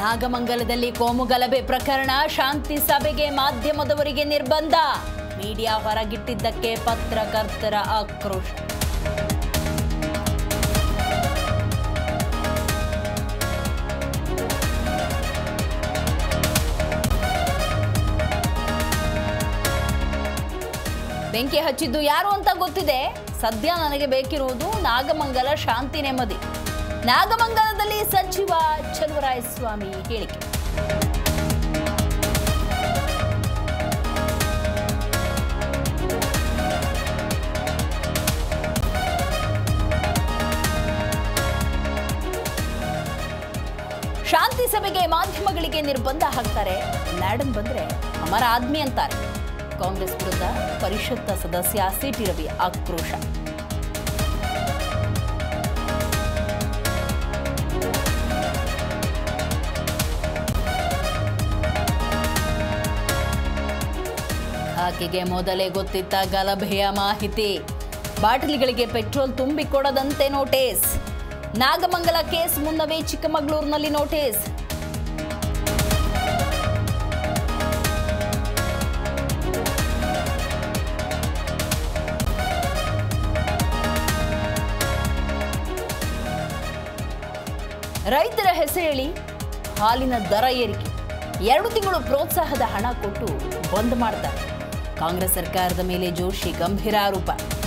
ನಾಗಮಂಗಲದಲ್ಲಿ ಕೋಮುಗಲಭೆ ಪ್ರಕರಣ, ಶಾಂತಿ ಸಭೆಗೆ ಮಾಧ್ಯಮದವರಿಗೆ ನಿರ್ಬಂಧ, ಮೀಡಿಯಾ ಹೊರಗಿಟ್ಟಿದ್ದಕ್ಕೆ ಪತ್ರಕರ್ತರ ಆಕ್ರೋಶ. ಬೆಂಕಿ ಹಚ್ಚಿದ್ದು ಯಾರು ಅಂತ ಗೊತ್ತಿದೆ. ಸದ್ಯ ನನಗೆ ಬೇಕಿರುವುದು ನಾಗಮಂಗಲ ಶಾಂತಿ ನೆಮ್ಮದಿ. ನಾಗಮಂಗಲದಲ್ಲಿ ಸಚಿವ ಚಲುವರಾಯಸ್ವಾಮಿ ಹೇಳಿಕೆ. ಶಾಂತಿ ಸಭೆಗೆ ಮಾಧ್ಯಮಗಳಿಗೆ ನಿರ್ಬಂಧ ಹಾಕ್ತಾರೆ. ಲ್ಯಾಡನ್ ಬಂದ್ರೆ ಅಮರ ಆದ್ಮಿ ಅಂತಾರೆ. ಕಾಂಗ್ರೆಸ್ ವಿರುದ್ಧ ಪರಿಷತ್ ಸದಸ್ಯ ಸಿಟಿ ರವಿ ಆಕ್ರೋಶ. ಆಕೆಗೆ ಮೊದಲೇ ಗೊತ್ತಿದ್ದ ಗಲಭೆಯ ಮಾಹಿತಿ. ಬಾಟಲಿಗಳಿಗೆ ಪೆಟ್ರೋಲ್ ತುಂಬಿಕೊಡದಂತೆ ನೋಟಿಸ್. ನಾಗಮಂಗಲ ಕೇಸ್ ಮುನ್ನವೇ ಚಿಕ್ಕಮಗಳೂರಿನಲ್ಲಿ ನೋಟಿಸ್. ರೈತರ ಹೆಸರೇಳಿ ಹಾಲಿನ ದರ ಏರಿಕೆ. 2 ತಿಂಗಳು ಪ್ರೋತ್ಸಾಹದ ಹಣ ಕೊಟ್ಟು ಬಂದ್ ಮಾಡ್ತಾರೆ. ಕಾಂಗ್ರೆಸ್ ಸರ್ಕಾರದ ಮೇಲೆ ಜೋಶಿ ಗಂಭೀರ ಆರೋಪ.